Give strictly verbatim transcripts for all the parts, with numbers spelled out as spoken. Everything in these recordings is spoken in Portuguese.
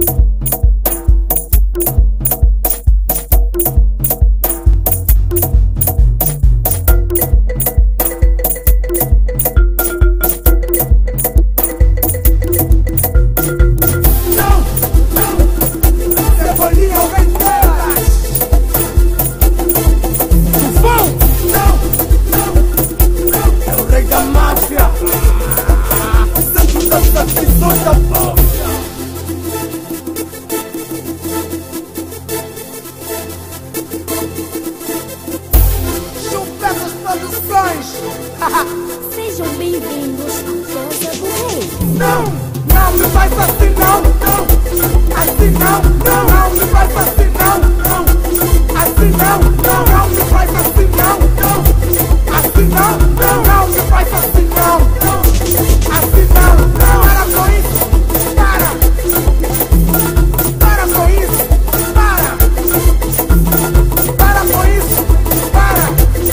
Sejam bem-vindos à Casa do Rei. Não, não me faz assim não, não. Assim não, não, não me faz assim não, não. Assim não, não, não me faz assim não, não. Assim não, não, não me faz assim não, não. Assim não, não. Para com isso, para. Para com isso, para. Para com isso, para.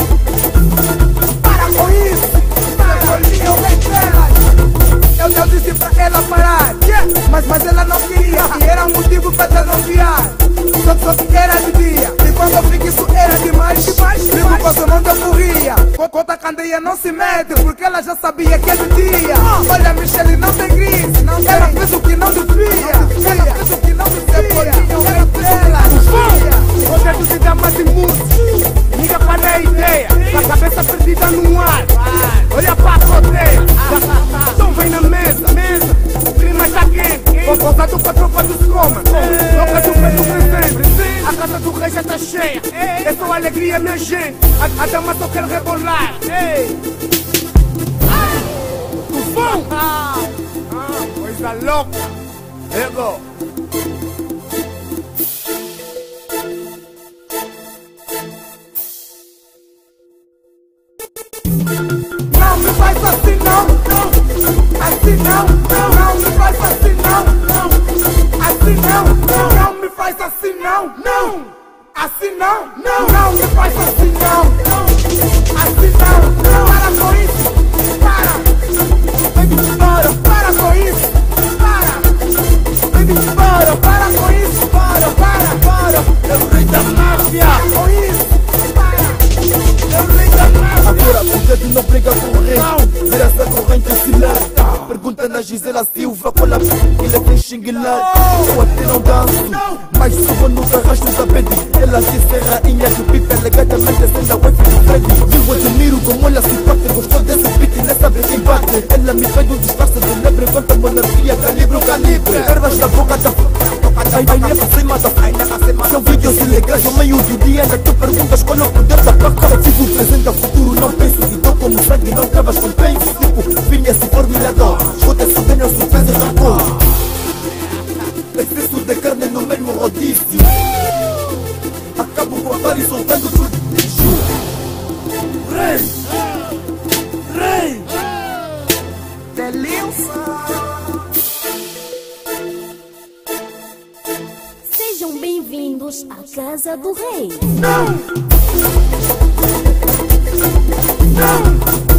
Para com isso, para. Eu eu, eu disse pra ela parar, yeah. mas, mas ela não queria. E era um motivo pra desafiar. Só, só que era de dia. E quando eu vi que isso era demais, demais, demais. Vivo com onde eu corria. Conta a candeia não se mete, porque ela já sabia que é de dia. Oh. Olha, Michelle não tem crise, não ela tem. Fez o que não devia. Ela fez o que não devia. Ela fez o que não devia. Hoje é do vida mais imundo. Liga para a ideia, a cabeça perdida no ar. Olha pra rodeia. Então vem na mesa, mesa. O clima está quente. Focado com a tropa dos comas. Toca do peito presente. A casa do rei já está cheia. É só alegria, minha gente. A, a dama só quer rebolar. Tufão! Ah, coisa louca. Ego. Não me faz assim não, não. Assim não, não, não me faz assim não, não. Assim não, não, não me faz assim não, não. Assim não, não, não me faz assim não, não. Assim não, não. Para com isso, para. Baby, para, para com isso, para. Baby, para, para com isso, para, para, para. Eu rei da máfia. Para com isso, para. Eu rei da máfia. Agora o dedo não briga com o rei. Vira essa corrente se lata. Pergunta na Gisela Silva qual a p*** que ele tem xinguilado. Eu até não danço, mas subo no arrasto da Betty. Ela disse rainha do pipa, alegadamente sendo a wife do Freddy. Eu admiro como ela se parte, gostou desse beat e nem sabe quem bate. Ela me fez um disfarce de lebre, quanta monarquia, calibre o calibre. Ervas na boca da p***, ai ai pra cima da p***. São vídeos ilegais no meio do dia, ainda tu perguntas qual é o poder da placa. Vivo o presente, o futuro não penso, e tô como sangue, não cavas com penso. Tipo, vinha se formilador, escuta esse bem, eu sou peso da cor. Excesso de carne no mesmo rodízio. Acabo com a bar e soltando tudo de lixo. Rei, rei, delícia. Sejam bem-vindos à Casa do Rei. Não, não.